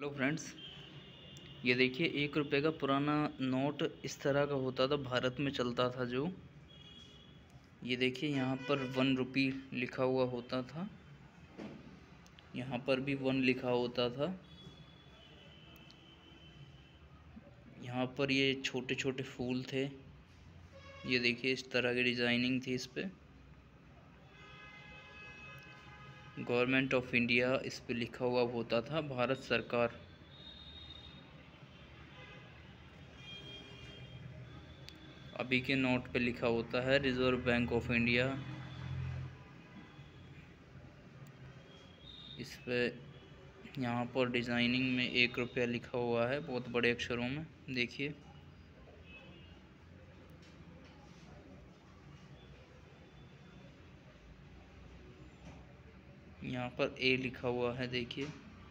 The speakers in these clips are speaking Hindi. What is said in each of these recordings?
हेलो फ्रेंड्स, ये देखिए 1 रुपये का पुराना नोट इस तरह का होता था, भारत में चलता था जो। ये देखिए यहाँ पर 1 रुपी लिखा हुआ होता था, यहाँ पर भी 1 लिखा होता था। यहाँ पर ये छोटे छोटे फूल थे। ये देखिए इस तरह की डिज़ाइनिंग थी इस पे। गवर्नमेंट ऑफ इंडिया इस पे लिखा हुआ होता था, भारत सरकार। अभी के नोट पे लिखा होता है रिज़र्व बैंक ऑफ इंडिया। इस पे यहाँ पर डिज़ाइनिंग में 1 रुपया लिखा हुआ है बहुत बड़े अक्षरों में, देखिए। यहाँ पर ए लिखा हुआ है, देखिए।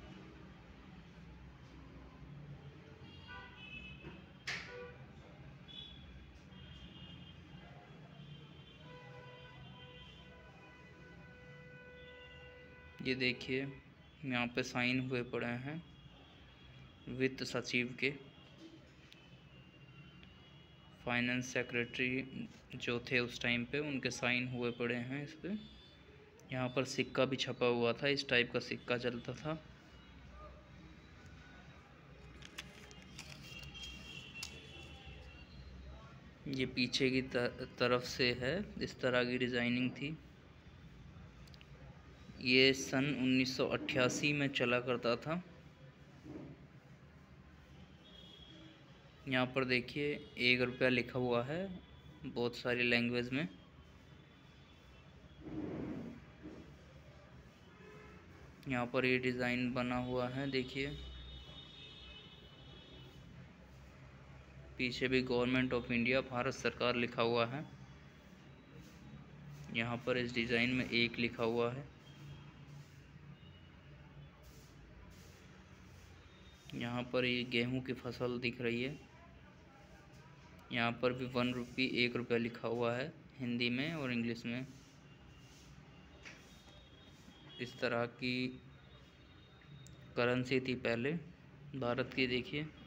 ये देखिए यहाँ पे साइन हुए पड़े हैं वित्त सचिव के, फाइनेंस सेक्रेटरी जो थे उस टाइम पे, उनके साइन हुए पड़े हैं इस पे। यहाँ पर सिक्का भी छपा हुआ था, इस टाइप का सिक्का चलता था। ये पीछे की तरफ से है, इस तरह की डिज़ाइनिंग थी। ये सन 1988 में चला करता था। यहाँ पर देखिए 1 रुपया लिखा हुआ है बहुत सारी लैंग्वेज में। यहाँ पर ये डिज़ाइन बना हुआ है, देखिए। पीछे भी गवर्नमेंट ऑफ इंडिया, भारत सरकार लिखा हुआ है। यहाँ पर इस डिज़ाइन में 1 लिखा हुआ है। यहाँ पर ये गेहूं की फसल दिख रही है। यहाँ पर भी 1 रुपी 1 रुपया लिखा हुआ है, हिंदी में और इंग्लिश में। इस तरह की करेंसी थी पहले भारत की, देखिए।